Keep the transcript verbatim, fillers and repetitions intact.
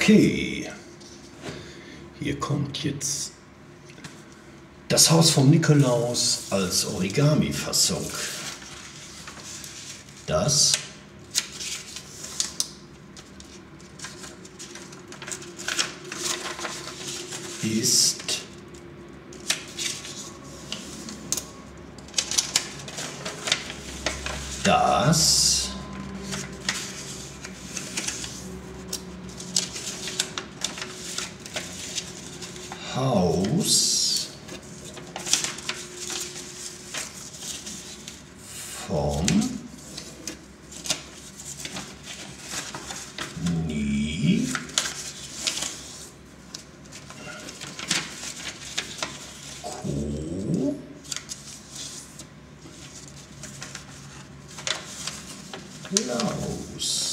Okay, hier kommt jetzt das Haus vom Nikolaus als Origami-Fassung. Das ist das Haus vom Nikolaus.